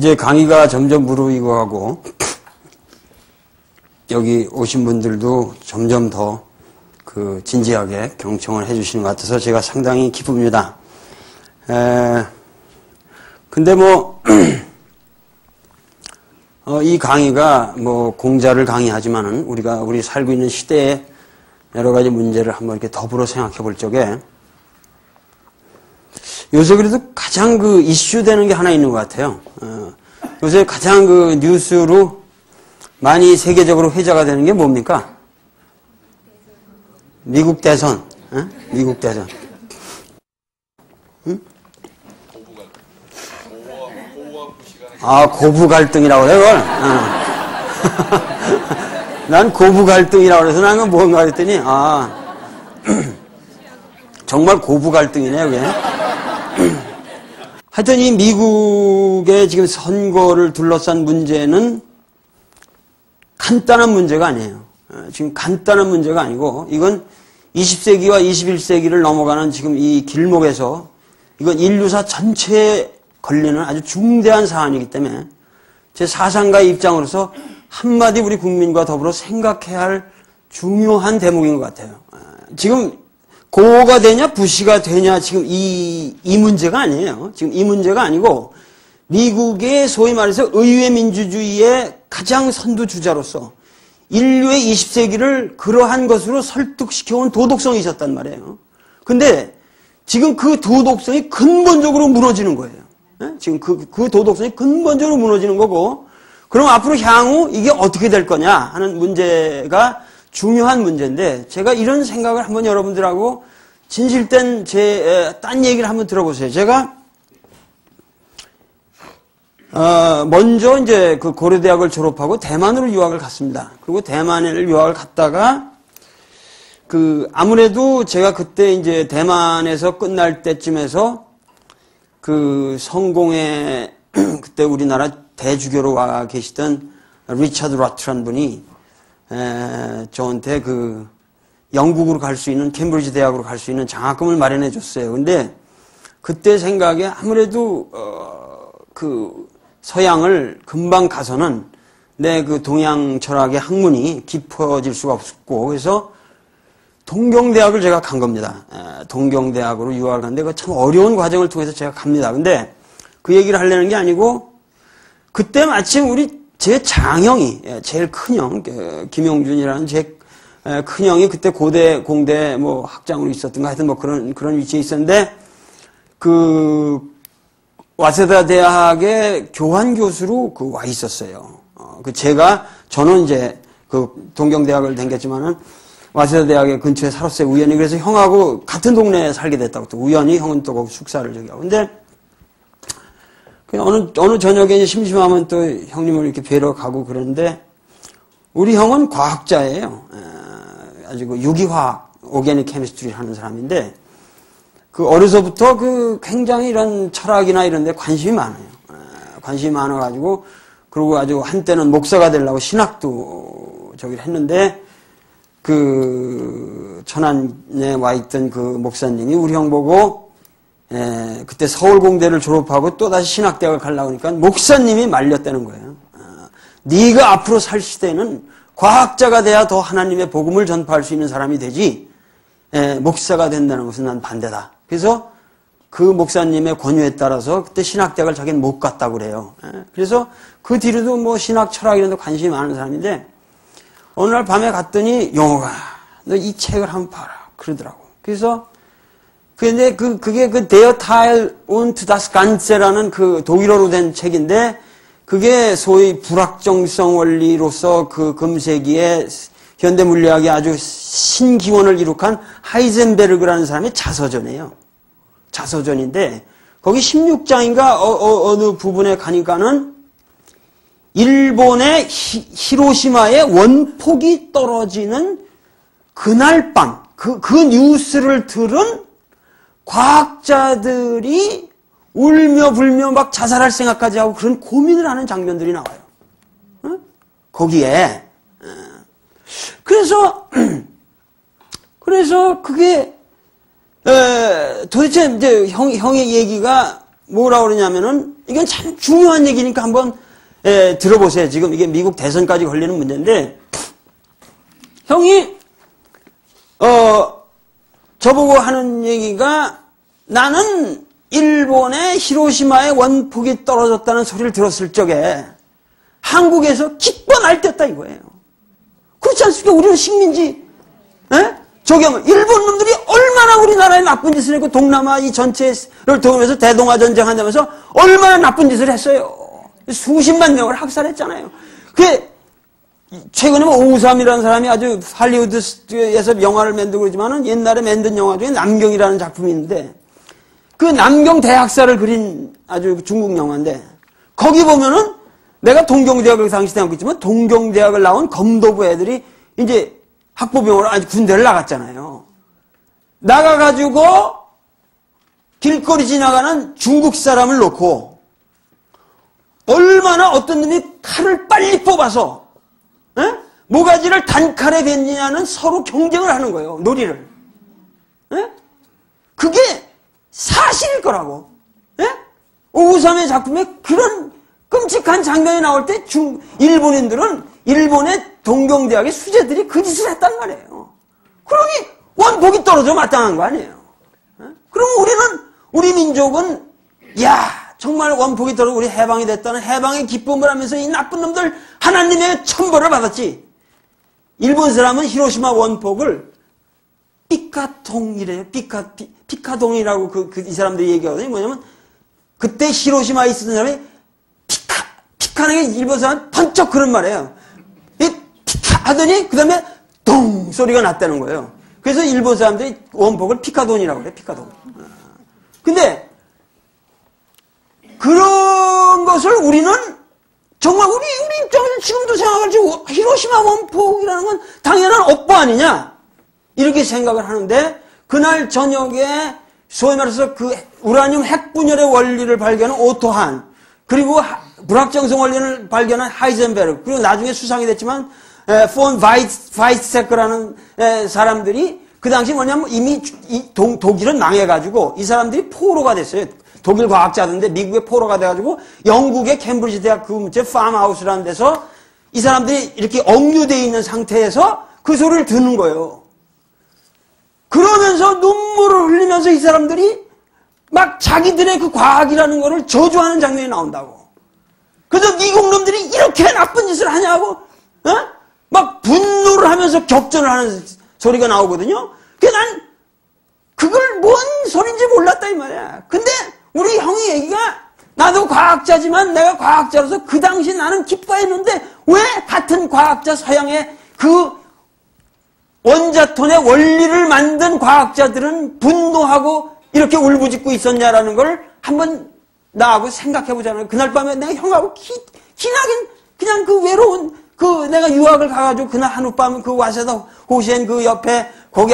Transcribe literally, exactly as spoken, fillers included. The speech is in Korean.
이제 강의가 점점 무르익어 가고 여기 오신 분들도 점점 더 그 진지하게 경청을 해주시는 것 같아서 제가 상당히 기쁩니다. 에, 근데 뭐 어, 이 강의가 뭐 공자를 강의하지만은 우리가 우리 살고 있는 시대에 여러 가지 문제를 한번 이렇게 더불어 생각해 볼 적에 요새 그래도 가장 그 이슈되는 게 하나 있는 것 같아요. 어, 요새 가장 그 뉴스로 많이 세계적으로 회자가 되는 게 뭡니까? 미국 대선. 어? 미국 대선. 응? 아, 고부 갈등이라고 그래, 그걸? 어. 난 고부 갈등이라고 그래서 난 뭔가 했더니, 아, 정말 고부 갈등이네, 그게. 하여튼 이 미국의 지금 선거를 둘러싼 문제는 간단한 문제가 아니에요. 지금 간단한 문제가 아니고 이건 이십 세기와 이십일 세기를 넘어가는 지금 이 길목에서 이건 인류사 전체에 걸리는 아주 중대한 사안이기 때문에 제 사상가의 입장으로서 한마디 우리 국민과 더불어 생각해야 할 중요한 대목인 것 같아요. 지금 고가 되냐 부시가 되냐 지금 이, 이 문제가 아니에요. 지금 이 문제가 아니고 미국의 소위 말해서 의회 민주주의의 가장 선두주자로서 인류의 이십 세기를 그러한 것으로 설득시켜온 도덕성이 있었단 말이에요. 근데 지금 그 도덕성이 근본적으로 무너지는 거예요. 네? 지금 그, 그 도덕성이 근본적으로 무너지는 거고, 그럼 앞으로 향후 이게 어떻게 될 거냐 하는 문제가 중요한 문제인데, 제가 이런 생각을 한번 여러분들하고 진실된 제, 딴 얘기를 한번 들어보세요. 제가 어, 먼저 이제 그 고려대학을 졸업하고 대만으로 유학을 갔습니다. 그리고 대만을 유학을 갔다가 그 아무래도 제가 그때 이제 대만에서 끝날 때쯤에서 그 성공회 그때 우리나라 대주교로 와 계시던 리처드 라트라는 분이 에, 저한테 그 영국으로 갈 수 있는 캠브리지 대학으로 갈 수 있는 장학금을 마련해 줬어요. 근데 그때 생각에 아무래도 어, 그 서양을 금방 가서는 내 그 동양 철학의 학문이 깊어질 수가 없었고, 그래서 동경대학을 제가 간 겁니다. 에, 동경대학으로 유학을 갔는데 그 참 어려운 과정을 통해서 제가 갑니다. 근데 그 얘기를 하려는 게 아니고 그때 마침 우리 제 장형이 제일 큰형 김용준이라는 제 큰형이 그때 고대 공대 뭐 학장으로 있었던가 하여튼 뭐 그런 그런 위치에 있었는데 그 와세다 대학의 교환 교수로 그 와 있었어요. 어, 그 제가 저는 이제 그 동경대학을 다녔지만은 와세다 대학의 근처에 살았어요. 우연히. 그래서 형하고 같은 동네에 살게 됐다고. 또 우연히 형은 또 거기 숙사를 저기 하고. 근데 그냥 어느 어느 저녁에 이제 심심하면 또 형님을 이렇게 뵈러 가고 그러는데 우리 형은 과학자예요. 에, 아주 그 유기화학, 오게닉 케미스트리 하는 사람인데. 그 어려서부터 그 굉장히 이런 철학이나 이런 데 관심이 많아요. 관심이 많아가지고 그리고 아주 한때는 목사가 되려고 신학도 저기를 했는데 그 천안에 와 있던 그 목사님이 우리 형 보고 에, 그때 서울공대를 졸업하고 또다시 신학대학을 가려고 하니까 목사님이 말렸다는 거예요. 어, 네가 앞으로 살 시대는 과학자가 돼야 더 하나님의 복음을 전파할 수 있는 사람이 되지 에, 목사가 된다는 것은 난 반대다. 그래서 그 목사님의 권유에 따라서 그때 신학대학을 자기는 못 갔다고 그래요. 그래서 그 뒤로도 뭐 신학, 철학 이런 데 관심이 많은 사람인데 어느 날 밤에 갔더니 영호가 너 이 책을 한번 봐라 그러더라고. 그래서 근데 그 그게 그 Der Teil und das Ganze라는 그 독일어로 된 책인데 그게 소위 불확정성 원리로서 그 금세기에 현대 물리학이 아주 신기원을 이룩한 하이젠베르그라는 사람의 자서전이에요. 자서전인데 거기 십육 장인가 어, 어, 어느 부분에 가니까는 일본의 히, 히로시마에 원폭이 떨어지는 그날 밤, 그, 그 뉴스를 들은 과학자들이 울며 불며 막 자살할 생각까지 하고 그런 고민을 하는 장면들이 나와요. 어? 거기에. 그래서, 그래서 그게, 에, 도대체 이제 형, 형의 얘기가 뭐라 그러냐면은, 이건 참 중요한 얘기니까 한번, 예, 들어보세요. 지금 이게 미국 대선까지 걸리는 문제인데, 형이, 어, 저보고 하는 얘기가, 나는 일본의 히로시마의 원폭이 떨어졌다는 소리를 들었을 적에, 한국에서 기뻐 날뛰었다 이거예요. 그렇지 않습니까? 우리는 식민지, 예? 저기 하면, 일본 놈들이 얼마나 우리나라에 나쁜 짓을 했고, 동남아 이 전체를 도우면서 대동아 전쟁 한다면서 얼마나 나쁜 짓을 했어요. 수십만 명을 학살했잖아요. 그게, 최근에 뭐 오우삼이라는 사람이 아주 할리우드에서 영화를 만들고 그러지만은 옛날에 만든 영화 중에 남경이라는 작품이 있는데, 그 남경 대학살을 그린 아주 중국 영화인데, 거기 보면은 내가 동경대학을 당시 다니고 있지만, 동경대학을 나온 검도부 애들이 이제 학부병으로 아니 군대를 나갔잖아요. 나가가지고 길거리 지나가는 중국 사람을 놓고 얼마나 어떤 놈이 칼을 빨리 뽑아서 에? 모가지를 단칼에 뱉느냐는 서로 경쟁을 하는 거예요. 놀이를. 에? 그게 사실일 거라고. 에? 오우삼의 작품에 그런 끔찍한 장면이 나올 때 중, 일본인들은 일본의 동경대학의 수재들이 그 짓을 했단 말이에요. 그러니 원폭이 떨어져 마땅한 거 아니에요. 에? 그럼 우리는, 우리 민족은, 야 정말 원폭이 떨어져 우리 해방이 됐다는 해방의 기쁨을 하면서 이 나쁜 놈들 하나님의 천벌을 받았지. 일본 사람은 히로시마 원폭을 삐카통이래요. 삐카, 피, 피카동이라고 그, 그, 이 사람들이 얘기하거든요. 뭐냐면, 그때 히로시마에 있었던 사람이 피카, 피카는 게 일본 사람은 번쩍 그런 말이에요. 이 피카 하더니, 그 다음에 동 소리가 났다는 거예요. 그래서 일본 사람들이 원폭을 피카돈이라고 그래, 피카돈. 근데, 그런 것을 우리는 정말 우리, 우리 입장에서 지금도 생각할지, 히로시마 원폭이라는 건 당연한 업보 아니냐? 이렇게 생각을 하는데, 그날 저녁에 소위 말해서 그 우라늄 핵분열의 원리를 발견한 오토한, 그리고 불확정성 원리를 발견한 하이젠베르그, 그리고 나중에 수상이 됐지만, 에, 폰 바이트, 바이트세크라는 에, 사람들이 그 당시 뭐냐면 이미 이 동, 독일은 망해가지고 이 사람들이 포로가 됐어요. 독일 과학자들인데 미국의 포로가 돼가지고 영국의 캠브리지 대학 그 문제 팜하우스라는 데서 이 사람들이 이렇게 억류되어 있는 상태에서 그 소리를 듣는 거예요. 그러면서 눈물을 흘리면서 이 사람들이 막 자기들의 그 과학이라는 거를 저주하는 장면이 나온다고. 그래서 미국 놈들이 이렇게 나쁜 짓을 하냐고, 어? 막 분노를 하면서 격전을 하는 소리가 나오거든요. 그래서 난 그걸 뭔 소린지 몰랐다 이 말이야. 근데 우리 형이 얘기가 나도 과학자지만 내가 과학자로서 그 당시 나는 기뻐했는데 왜 같은 과학자 서양의 그 원자톤의 원리를 만든 과학자들은 분노하고 이렇게 울부짖고 있었냐라는 걸 한번 나하고 생각해보자는. 그날 밤에 내가 형하고 기, 기나긴 그냥 그 외로운 그 내가 유학을 가가지고 그날 하룻밤 그 와세다 호시엔 그 옆에